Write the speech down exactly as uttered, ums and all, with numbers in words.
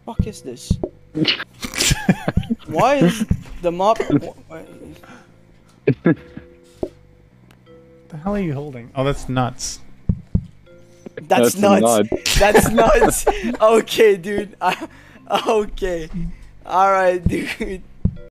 fuck is this? Why is the mop? What the hell are you holding? Oh, that's nuts. That's, That's nuts. nuts. That's nuts. Okay, dude. I, okay. All right, dude.